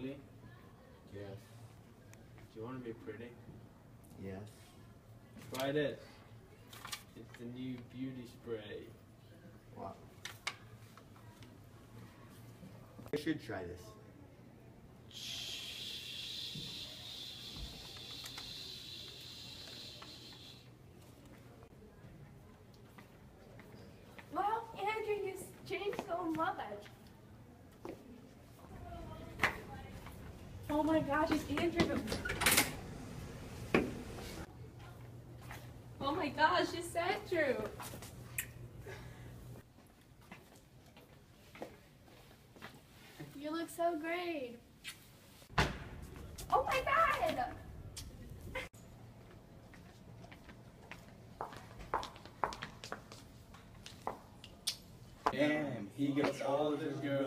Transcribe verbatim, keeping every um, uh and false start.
ugly? Yes. Do you want to be pretty? Yes. Try this. It's the new beauty spray. Wow. I should try this. Wow, Andrew, you changed so much. Oh my gosh, it's Andrew. Oh my gosh, it's Andrew. You look so great. Oh my god! Damn, he gets all of his girls.